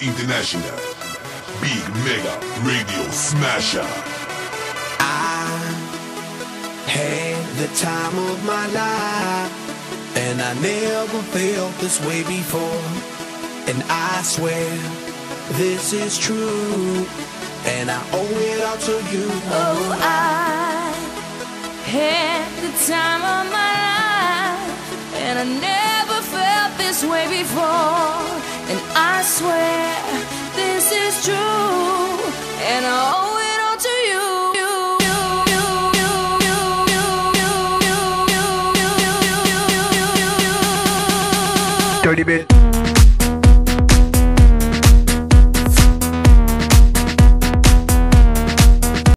International. Big Mega Radio Smasher. I had the time of my life, and I never felt this way before. And I swear this is true, and I owe it all to you. Oh, I had the time of my life, and I never felt this way before. And I swear this is true, and I owe it all to you. Dirty bit.